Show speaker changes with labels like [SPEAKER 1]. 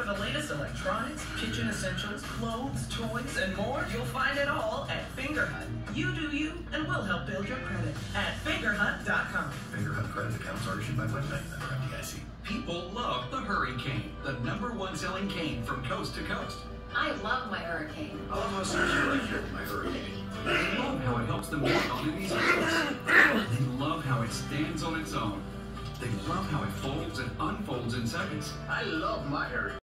[SPEAKER 1] the latest electronics, kitchen essentials, clothes, toys, and more, you'll find it all at Fingerhut. You do you, and we'll help build your credit at Fingerhut.com.
[SPEAKER 2] Fingerhut credit accounts are issued by WebBank member FDIC.
[SPEAKER 3] People love the Hurricane, the #1 selling cane from coast to coast.
[SPEAKER 4] I love my Hurricane.
[SPEAKER 2] I love how secure I feel with my Hurricane.
[SPEAKER 3] They love how it helps them walk on an easy course. They love how it stands on its own. They love how it folds and unfolds in seconds.
[SPEAKER 2] I love my Hurricane.